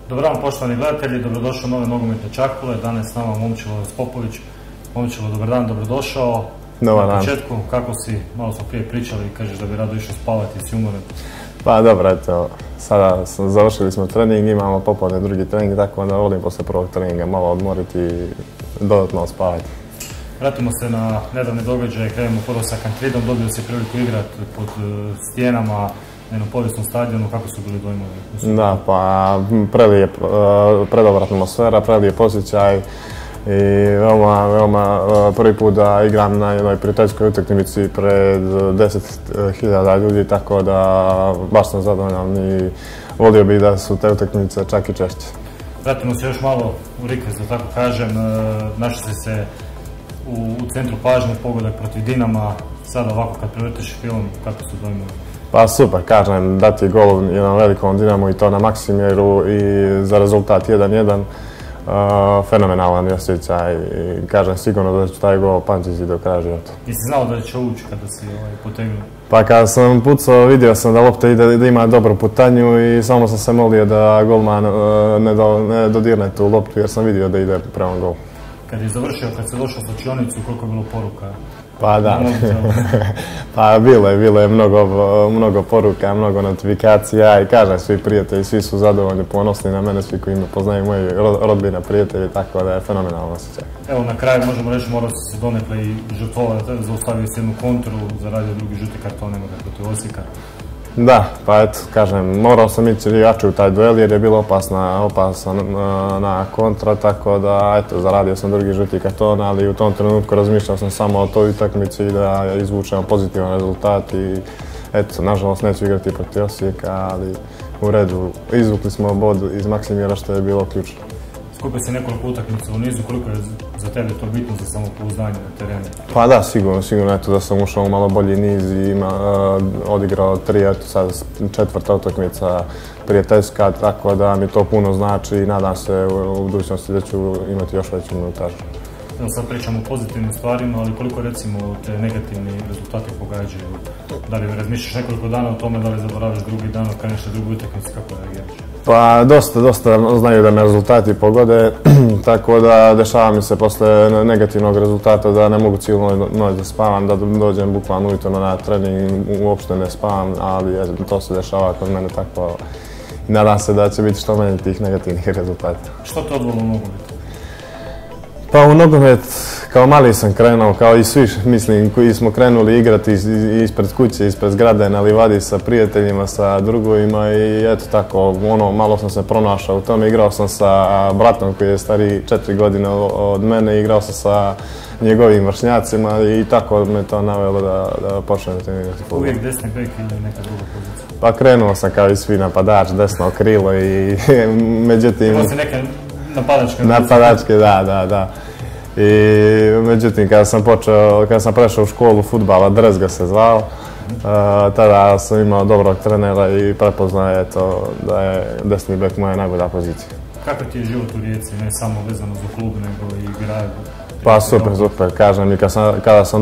Dobar dan poštovani gledatelji, dobrodošli u nove nogometne čakule. Danas s nama Momčilo Popović. Momčilo, dobar dan, dobrodošao. Dobar dan. Na početku, kako si, malo smo prije pričali i kažeš da bi rado išao spavati i si umoran. Pa dobro, eto, sada završili smo trening, imamo popodne drugi trening, tako da volim posle prvog treninga malo odmoriti i dodatno spavati. Vratimo se na nedavne događaje, krenemo prvo sa Kantridom, dobio si priliku igrati pod stijenama na jednom povijesnom stadionu, kako su bili dojmovi? Da, pa predobra atmosfera, prelijep osjećaj i veoma prvi put da igram na jednoj prijateljskoj utakmici pred 10.000 ljudi, tako da baš sam zadovoljan i volio bih da su te utakmice čak i češće. Vratimo se još malo u Rikvest, da tako kažem, našli se u centru pažnje, pogodak protiv Dinama, sada ovako kad prevrtiš film, kako su dojmovi? Pa super, kažem, dati gol jednom velikom Dinamu i to na Maksimiru i za rezultat 1-1, fenomenalan osjećaj i kažem sigurno da ću taj gol pamtiti do kraja života. Nisi znao da će ući kada si potegnuo? Pa kada sam pucao vidio sam da lopta ide, da ima dobru putanju i samo sam se molio da golman ne dodirne tu loptu jer sam vidio da ide prema gol. Kad je završio, kad se došao u slačionicu, koliko je bilo poruka? Pa da, pa bilo je mnogo poruka, mnogo notifikacija i kažem, svi prijatelji, svi su zadovoljni, ponosni na mene, svi koji me poznaju, moji rodbina, prijatelji, tako da je fenomenalno osjećaj. Evo na kraju možemo reći, morao si se donekle i žrtvovati, zaustavio si jednu kontru, zaradio drugi žuti karton, nema ga protiv Osijeka. Da, pa eto, kažem, morao sam ići jače u taj duel jer je bila opasna kontra, tako da, eto, zaradio sam drugi žuti karton, ali u tom trenutku razmišljao sam samo o toj utakmici i da izvučemo pozitivan rezultat i, eto, nažalost neću igrati protiv Osijeka, ali u redu, izvukli smo bod iz Maksimira što je bilo ključno. Skupio si nekoliko utakmica u nizu, koliko je za tebe to bitno za samopouzdanje na terenu? Pa da, sigurno, eto da sam ušao u malo bolji niz i odigrao 3, eto sad 4. utakmica prijateljska, tako da mi to puno znači i nadam se u budućnosti da ću imati još veću minutažu. Evo sad pričamo o pozitivnim stvarima, ali koliko recimo te negativni rezultati pogađaju? Da li razmišljaš nekoliko dana o tome, da li zaboraviš drugi dan, kreneš na drugu utakmicu, kako reagiraš? Pa dosta znaju da me rezultati pogode, tako da dešava mi se posle negativnog rezultata da ne mogu cijelu noć da spavam, da dođem bukvalno ujutro na trening, uopšte ne spavam, ali to se dešava kod mene tako i nadam se da će biti što manje tih negativnih rezultata. Što te odvelo u nogomet? Pa u nogomet kao mali sam krenuo, kao i svi mislim koji smo krenuli igrati ispred kuće, ispred zgrade na livadi sa prijateljima, sa drugovima i eto tako, malo sam se pronašao u tome. Igrao sam sa bratom koji je stariji 4 godine od mene, igrao sam sa njegovim vršnjacima i tako me to navelo da počnem trenirati fudbal. Uvijek desni bek ili neka druga pozicija? Pa krenuo sam kao i svi napadač, desno krilo i međutim... Imao si neke napadačke? Napadačke, da. I međutim, kada sam prešao u školu fudbala, Drezga se zvao, tada sam imao dobrog trenera i prepoznao je to da je desni bek moja najbolja pozicija. Kako ti je život u Rijeci, ne samo vezano za klub, nego i grad? Pa super, kažem i kada sam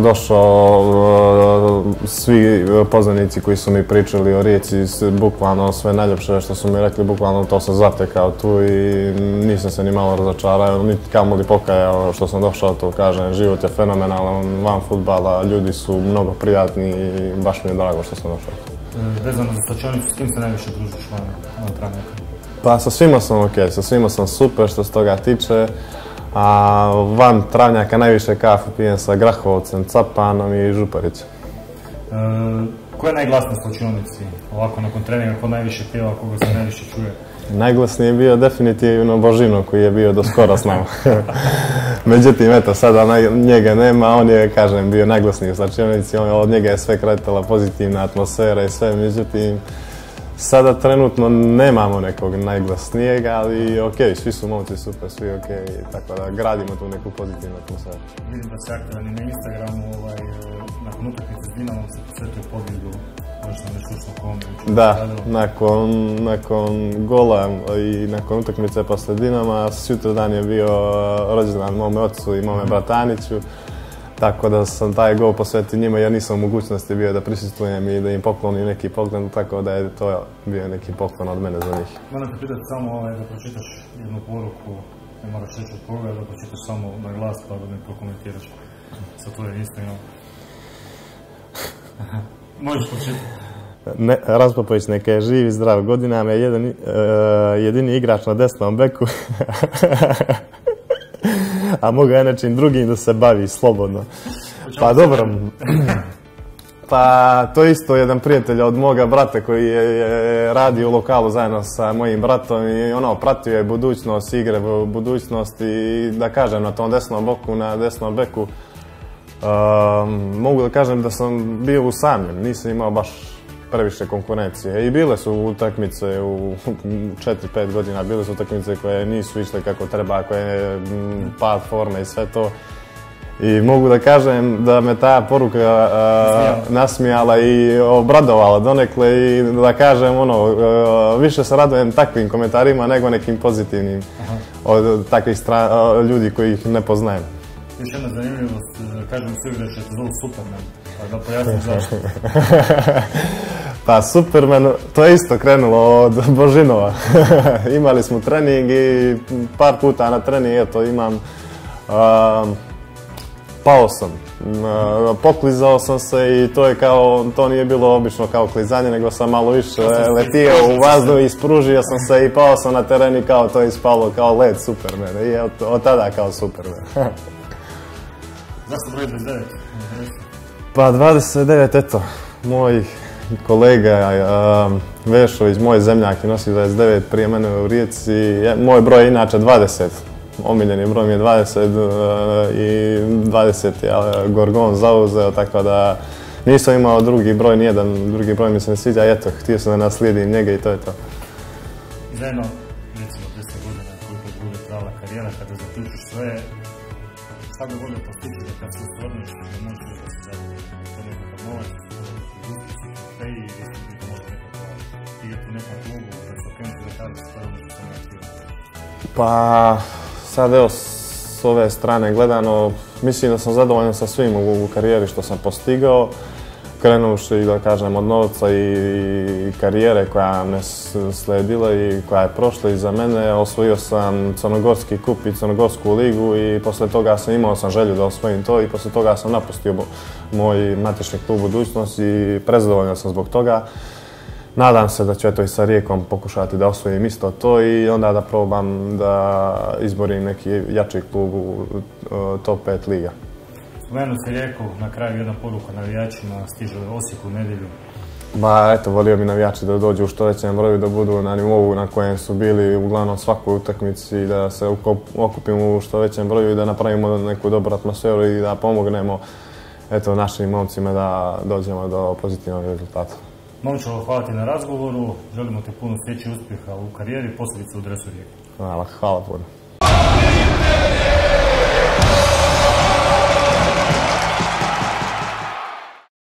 došao, svi poznanici koji su mi pričali o Rijeci, bukvalno sve najljepše što su mi rekli, bukvalno to sam zatekao tu i nisam se ni malo razočarao, niti kamoli pokajao što sam došao tu, kažem, život je fenomenalan, van fudbala, ljudi su mnogo prijatni i baš mi je drago što sam došao tu. Vezano za slačionicu, s kim se najviše družiš van Travnjaka? Pa sa svima sam okej, sa svima sam super što se toga tiče. A van Travnjaka najviše kafu pijem sa Grahovcem, Capanom i Župarićem. Ko je najglasniji u slačionici? Ovako nakon treninga, ko najviše pjeva, koga se najviše čuje? Najglasniji je bio definitivno Božino koji je bio do skoro s nama. Međutim, eto, sada njega nema, on je, kažem, bio najglasniji u slačionici, od njega je sve kretala pozitivna atmosfera i sve, međutim, sada trenutno nemamo nekog najglasnijeg, ali okej, svi su momci super, svi okej, tako da gradimo tu neku pozitivnu atmosferu. Vidim da se aktivan i na Instagramu, nakon utakmice s Dinamom se posvetio pobjedu, možda nešto ušlo kome. Da, nakon gola i nakon utakmice posle Dinama, sutradan je bio rođendan mome ocu i mome brataniću. Tako da sam taj gol posvetio njima, ja nisam u mogućnosti bio da prisustvujem i da im poklonim neki poklon, tako da je to bio neki poklon od mene za njih. Moram te pitati samo da pročitaš jednu poruku, ne moraš reći od koga, da pročitaš samo na glas pa da mi prokomentiraš sa tvojim Instagramom. Možeš pročitati. Raspopović neka je živ i zdrav, godinama je jedini igrač na desnom beku, a mogu je nečim drugim da se bavi slobodno. Pa dobro, pa to isto jedan prijatelj od moga brata koji je radio u lokalu zajedno sa mojim bratom i pratio je budućnost, igre u budućnosti i da kažem na tom desnom beku, mogu da kažem da sam bio usamljen, nisam imao baš previše konkurencije i bile su utakmice u 4-5 godina, bile su utakmice koje nisu išle kako treba, koje je pad forme i sve to. I mogu da kažem da me ta poruka nasmijala i obradovala donekle i da kažem više se radujem takvim komentarima nego nekim pozitivnim od takvih ljudi koji ih ne poznajem. Još jedna zanimljivost, kažem svi da će te zovu Superman, pa da pojasnim zašto. Pa Superman, to je isto krenulo od Božinova. Imali smo trening i par puta na trening, eto imam, pao sam, poklizao sam se i to je kao, to nije bilo obično kao klizanje, nego sam malo više letio u vazduh, ispružio sam se i pao sam na teren i kao to je ispalo kao led Superman i od tada kao Superman. Zašto broj 29? Pa 29, eto, moj kolega Vešović, moj zemljak je nosio 29 prije mene u Rijeci, moj broj je inače 20, omiljeni broj mi je 20 i 20 je Gorgon zauzeo, tako da nisam imao drugi broj, nijedan drugi broj mi se ne sviđa, eto, htio sam da naslijedim njega i to je to. Zajedno, recimo 10 godina koliko je bude trajala karijera, kada zaključiš sve, šta bi volio postići da kad se osvrniš, da možeš da se zajedno to nekakav novac, i da možda nekako igrati u nekom klubu, da se okrenuti da kada se prvo što sam naštio? Pa sad evo s ove strane gledano, mislim da sam zadovoljan sa svim u karijeri što sam postigao, krenuši da kažem od novca i karijere koja me sledila i koja je prošla iza mene. Osvojio sam Crnogorski kup i Crnogorsku ligu i posle toga imao sam želju da osvojim to i posle toga sam napustio moj matični klub Budućnost i prezadovoljan sam zbog toga. Nadam se da ću eto i sa Rijekom pokušati da osvojim isto to i onda da probam da izborim neki jači klub u top 5 liga. Spomenuo si Rijeku, na kraju jedna poruka navijačima, stiže Osijek u nedjelju. Ba eto, volio bi navijači da dođu u što većem broju, da budu na nivou na kojem su bili uglavnom svakoj utakmici, da se okupimo u što većem broju i da napravimo neku dobru atmosferu i da pomognemo eto, našim momcima da dođemo do pozitivnog rezultata. Momčilo, hvala ti na razgovoru, želimo ti puno sreće i uspjeha u karijeri, posebice u dresu Rijeke. Hvala puno.